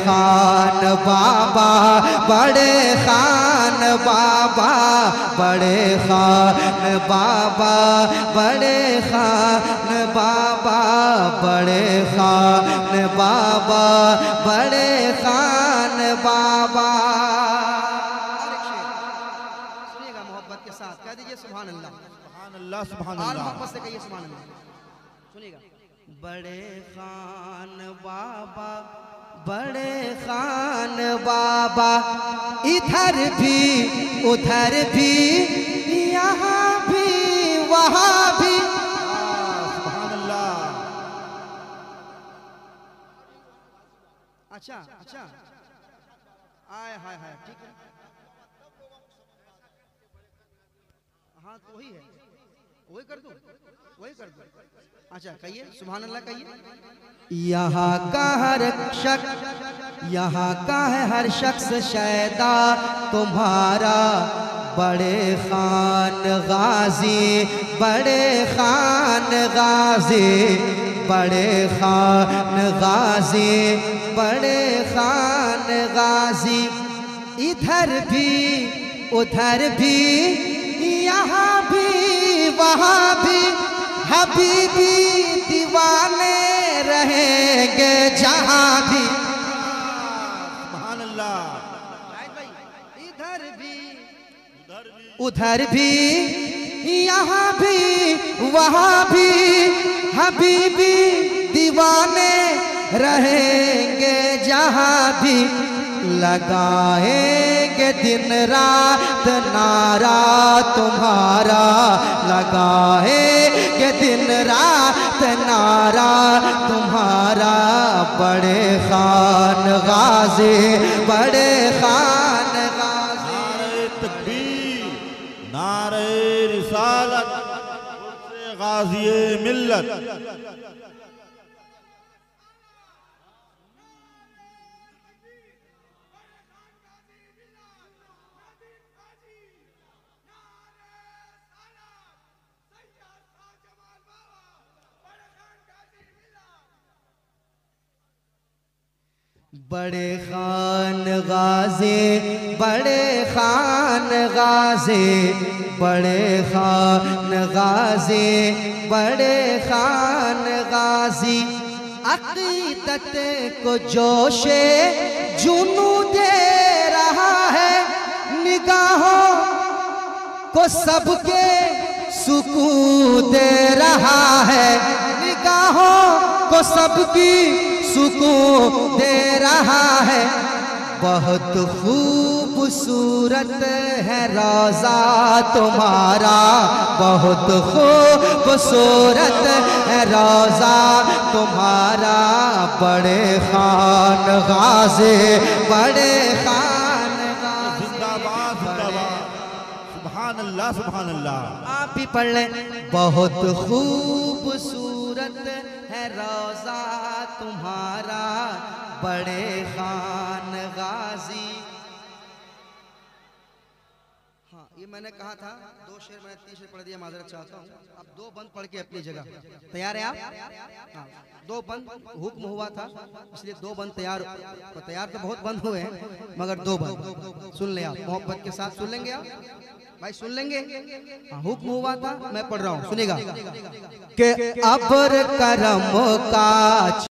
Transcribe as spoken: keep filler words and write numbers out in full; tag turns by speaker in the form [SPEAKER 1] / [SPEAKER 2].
[SPEAKER 1] खान बाबा, बड़े खान बाबा, बड़े खान बाबा, बड़े खान बाबा, बड़े खान बाबा, बड़े खान बाबा। सुनिएगा मोहब्बत के साथ, कह दीजिए सुभान अल्लाह,
[SPEAKER 2] सुभान अल्लाह, सुभान
[SPEAKER 1] और
[SPEAKER 2] अल्लाह।
[SPEAKER 1] मोहब्बत से कहिए सुभान अल्लाह। सुनिएगा, बड़े खान बाबा, बड़े खान बाबा, इधर भी उधर भी, यहाँ भी वहाँ भी।
[SPEAKER 2] सुभान अल्लाह।
[SPEAKER 1] अच्छा अच्छा, आय हाय हाय, ठीक है, हाँ तो वही है, वही कर दूं, वही कर दूं। अच्छा कहिए सुभान अल्लाह कहिए। यहाँ का हर शख्स, यहाँ का है हर शख्स शैदा तुम्हारा, बड़े खान गाजी, बड़े खान गाजी, बड़े खान गाजी, बड़े खान गाजी। इधर भी उधर भी, यहाँ भी वहाँ भी, हबीबी दीवाने रहेंगे जहाँ भी।
[SPEAKER 2] सुभान अल्लाह।
[SPEAKER 1] इधर भी उधर भी, यहाँ भी वहाँ भी, हबीबी दीवाने रहेंगे जहाँ भी। लगाएंगे दिन रात नारा तुम्हारा, लगाएंगे दिन रात नारा तुम्हारा, बड़े खान गाजी, बड़े खान गाजी।
[SPEAKER 2] नारे तकबीर, नारे रिसालत, गाज़िए मिल्लत।
[SPEAKER 1] बड़े खान गाजी, बड़े खान गाजी, बड़े खान गाजी, बड़े खान गाजी। अक़ीदत को जोशे जुनू दे रहा है, निगाहों को सबके सुकून दे रहा है, निगाहों को सबकी सुकून दे रहा है। बहुत खूबसूरत है रोज़ा तुम्हारा, बहुत खूबसूरत है रोज़ा तुम्हारा, बड़े खान गाजी, बड़े खान गाजी।
[SPEAKER 2] जिंदाबाद जिंदाबाद, सुभान अल्लाह, सुभान अल्लाह।
[SPEAKER 1] आप भी पढ़ लें। बहुत खूबसूरत है रोज़ा तुम्हारा, बड़े खान गाजी। हाँ ये मैंने कहा था दो शेर, मैंने तीन शेर पढ़ दिया, माजरत चाहता हूँ। अब दो बंद पढ़ के अपनी जगह तैयार है आप? हाँ दो बंद हुक्म हुआ था, इसलिए दो बंद तैयार, तो तैयार तो बहुत बंद हुए हैं, मगर दो बंद सुन ले आप, मोहब्बत के साथ सुन लेंगे आप भाई, सुन लेंगे। हाँ हुक्म हुआ था, मैं पढ़ रहा हूँ, सुनेगा। कि अबर करम का